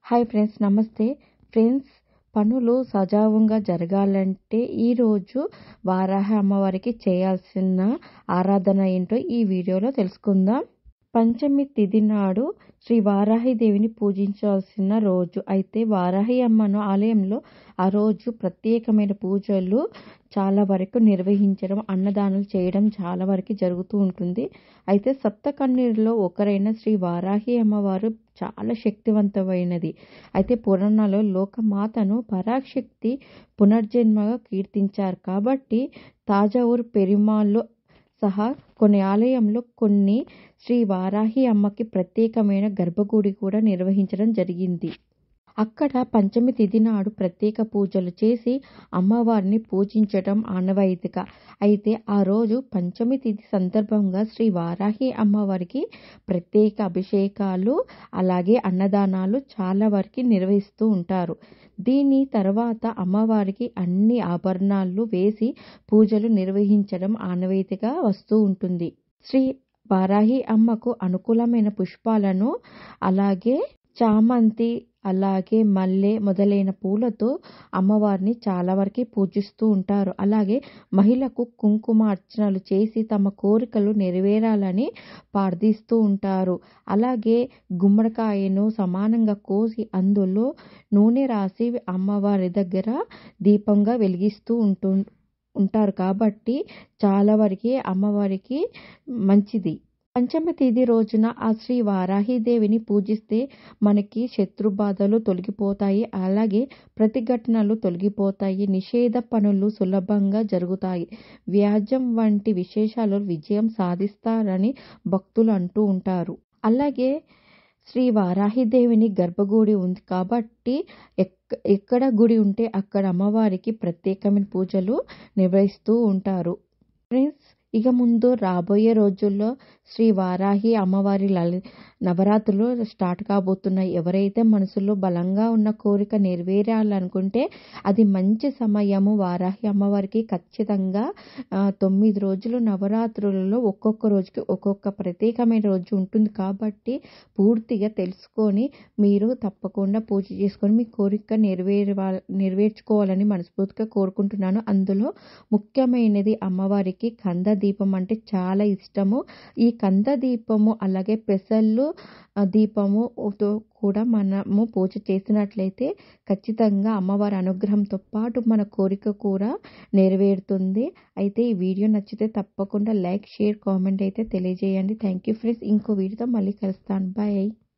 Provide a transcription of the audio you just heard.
Hi friends, నమస్తే friends. పనులు సజావుగా జరగాలంటే ఈరోజు వారాహ అమ్మవారికి చేయాల్సిన ఆరాధన ఏంటో ఈ వీడియోలో తెలుసుకుందాం. పంచమి తిథి నాడు శ్రీ వారాహిదేవిని పూజించాల్సిన రోజు. అయితే వారాహి అమ్మను ఆలయంలో ఆ రోజు ప్రత్యేకమైన పూజలు చాలా వరకు నిర్వహించడం, అన్నదానాలు చేయడం చాలా వరకు జరుగుతూ ఉంటుంది. అయితే సప్తకన్యలో ఒకరైన శ్రీ వారాహి అమ్మవారు చాలా శక్తివంతమైనది. అయితే పురాణాల్లో లోకమాతను పరాశక్తి పునర్జన్మగా కీర్తించారు. కాబట్టి తాజావూరు పెరుమాళ్ళు సహా కొన్ని ఆలయంలో కొన్ని శ్రీ వారాహి అమ్మకి ప్రత్యేకమైన గర్భగుడి కూడా నిర్వహించడం జరిగింది. అక్కడ పంచమి తిథి నాడు ప్రత్యేక పూజలు చేసి అమ్మవారిని పూజించడం ఆనవాయితీగా. అయితే ఆ రోజు పంచమి తిథి సందర్భంగా శ్రీ వారాహి అమ్మవారికి ప్రత్యేక అభిషేకాలు అలాగే అన్నదానాలు చాలా వరకు నిర్వహిస్తూ ఉంటారు. దీని తర్వాత అమ్మవారికి అన్ని ఆభరణాలు వేసి పూజలు నిర్వహించడం ఆనవాయితీగా వస్తూ ఉంటుంది. శ్రీ వారాహి అమ్మకు అనుకూలమైన పుష్పాలను అలాగే చామంతి అలాగే మల్లె మొదలైన పూలతో అమ్మవారిని చాలా వరకు పూజిస్తూ ఉంటారు. అలాగే మహిళకు కుంకుమ అర్చనలు చేసి తమ కోరికలు నెరవేరాలని ప్రార్థిస్తూ ఉంటారు. అలాగే గుమ్మడికాయను సమానంగా కోసి అందులో నూనె రాసి అమ్మవారి దగ్గర దీపంగా వెలిగిస్తూ ఉంటారు. కాబట్టి చాలా వరకు అమ్మవారికి మంచిది. పంచమి తిథి రోజున ఆ శ్రీ వారాహిదేవిని పూజిస్తే మనకి శత్రు బాధలు తొలగిపోతాయి. అలాగే ప్రతిఘటనలు తొలగిపోతాయి. నిషేధ పనులు సులభంగా జరుగుతాయి. వ్యాజ్యం వంటి విశేషాలు విజయం సాధిస్తారని భక్తులు అంటూ ఉంటారు. అలాగే శ్రీ వారాహిదేవిని గర్భగుడి ఉంది కాబట్టి ఎక్కడ గుడి ఉంటే అక్కడ అమ్మవారికి ప్రత్యేకమైన పూజలు నిర్వహిస్తూ ఉంటారు. ఫ్రెండ్స్, ఇక ముందు రాబోయే రోజుల్లో శ్రీ వారాహి అమ్మవారి నవరాత్రులు స్టార్ట్ కాబోతున్నాయి. ఎవరైతే మనసులో బలంగా ఉన్న కోరిక నెరవేరాలనుకుంటే అది మంచి సమయము. వారాహి అమ్మవారికి ఖచ్చితంగా 9 రోజులు నవరాత్రులలో ఒక్కొక్క రోజుకి ఒక్కొక్క ప్రత్యేకమైన రోజు ఉంటుంది. కాబట్టి పూర్తిగా తెలుసుకొని మీరు తప్పకుండా పూజ చేసుకొని మీ కోరిక నెరవేర్చుకోవాలని మనస్ఫూర్తిగా కోరుకుంటున్నాను. అందులో ముఖ్యమైనది అమ్మవారికి కంద దీపం అంటే చాలా ఇష్టము. ఈ కంద దీపము అలాగే పెసళ్ళు దీపముతో కూడా మనము పూజ చేసినట్లయితే ఖచ్చితంగా అమ్మవారి అనుగ్రహంతో పాటు మన కోరిక కూడా నెరవేరుతుంది. అయితే ఈ వీడియో నచ్చితే తప్పకుండా లైక్, షేర్, కామెంట్ అయితే తెలియజేయండి. Thank you friends. ఇంకో వీడియోతో మళ్ళీ కలుస్తాను. బాయ్.